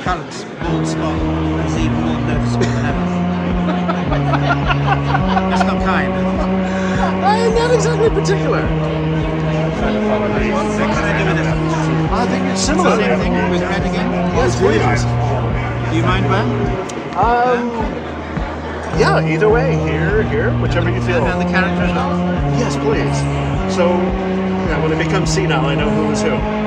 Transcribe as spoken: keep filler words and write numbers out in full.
McCulloch's bald spot is even more noticeable than ever. That's not kind. I'm not exactly particular. What can I do with it? I think it's similar. Same thing with red again? Yes, please. Do you mind where? Um, yeah, either way, here, here, whichever you feel. And the character as well? Yes, please. So, yeah, when it becomes senile, I know who is who.